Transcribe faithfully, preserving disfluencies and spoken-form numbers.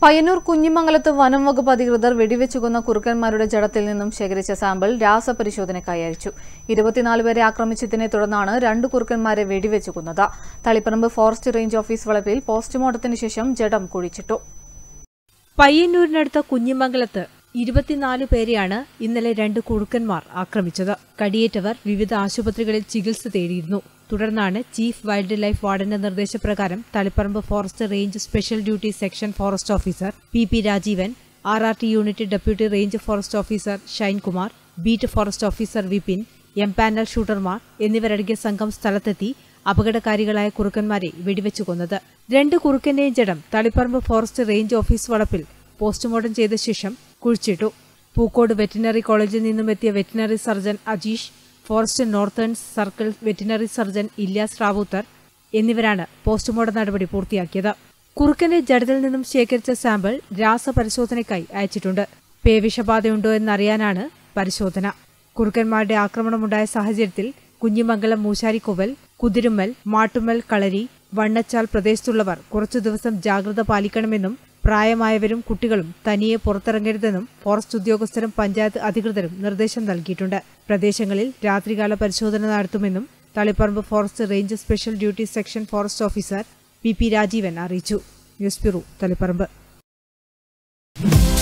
പയ്യന്നൂർ കുഞ്ഞിമംഗലത്ത് വനം വകുപ്പ് അധികൃതർ വെടിവെച്ചു കൊന്ന കുറുക്കന്മാരുടെ ജഡത്തിൽ നിന്നും ശേഖരിച്ച സാമ്പിൾ രാസപരിശോധനയ്ക്കായി അയച്ചു. ഇരുപത്തിനാല് പേരെ ആക്രമിച്ചതിനെ തുടർന്നാണ് രണ്ട് കുറുക്കന്മാരെ വെടിവെച്ചു കൊന്നത്. തളിപ്പറമ്പ് ഫോറസ്റ്റ് റേഞ്ച് ഓഫീസ് വളപ്പിൽ പോസ്റ്റ്മോർട്ടത്തിന് ശേഷം ജഡം കുഴിച്ചിട്ടു. പയ്യന്നൂരിനടുത്ത കുഞ്ഞിമംഗലത്ത് ഇരുപത്തിനാല് പേരെയാണ് ഇന്നലെ രണ്ട് കുറുക്കന്മാർ ആക്രമിച്ചത്. കടിയേറ്റവർ വിവിധ ആശുപത്രികളിൽ ചികിത്സ തേടിയിരുന്നു. തുടർന്നാണ് ചീഫ് വൈൽഡ് ലൈഫ് വാർഡന്റെ നിർദ്ദേശപ്രകാരം Taliparamba forest range special duty section forest officer P P Rajeevan, R R T unit deputy range forest officer Shinekumar, beat forest officer Vipin, M panel ഷൂട്ടർമാർ എന്നിവരടങ്ങിയ സംഘം സ്ഥലത്തെത്തി അപകടകാരികളായ കുറുക്കന്മാരെ വെടിവെച്ചു കൊന്നത്. രണ്ട് കുറുക്കന്റെയും ജഡം തളിപ്പറമ്പ് ഫോറസ്റ്റ് റേഞ്ച് ഓഫീസ് വളപ്പിൽ പോസ്റ്റ്മോർട്ടം ചെയ്ത ശേഷം കുഴിച്ചിട്ടു. പൂക്കോട് വെറ്റിനറി കോളേജിൽ നിന്നും എത്തിയ veterinary surgeon Ajeesh, forest northern circle veterinary surgeon Ilyas Rawther എന്നിവരാണ് പോസ്റ്റ്മോർട്ടം നടപടി പൂർത്തിയാക്കിയത്. കുറുക്കന്റെ ജഡത്തിൽ നിന്നും ശേഖരിച്ച സാമ്പിൾ രാസപരിശോധനയ്ക്കായി അയച്ചിട്ടുണ്ട്. പേവിഷബാധയുണ്ടോ എന്നറിയാനാണ് പരിശോധന. കുറുക്കന്മാരുടെ ആക്രമണമുണ്ടായ സാഹചര്യത്തിൽ കുഞ്ഞിമംഗലം മൂശാരിക്കോവൽ, കുതിരുമ്മൽ, മാട്ടുമ്മൽ, കളരി, വണ്ണച്ചാൽ പ്രദേശത്തുള്ളവർ കുറച്ചു ദിവസം ജാഗ്രത പാലിക്കണമെന്നും പ്രായമായവരും കുട്ടികളും തനിയെ പുറത്തിറങ്ങരുതെന്നും ഫോറസ്റ്റ് ഉദ്യോഗസ്ഥരും പഞ്ചായത്ത് അധികൃതരും നിർദ്ദേശം നൽകിയിട്ടുണ്ട്. പ്രദേശങ്ങളിൽ രാത്രികാല പരിശോധന നടത്തുമെന്നും Taliparamba forest range special duty section forest officer P P Rajeevan അറിയിച്ചു. News bureau, Taliparamba.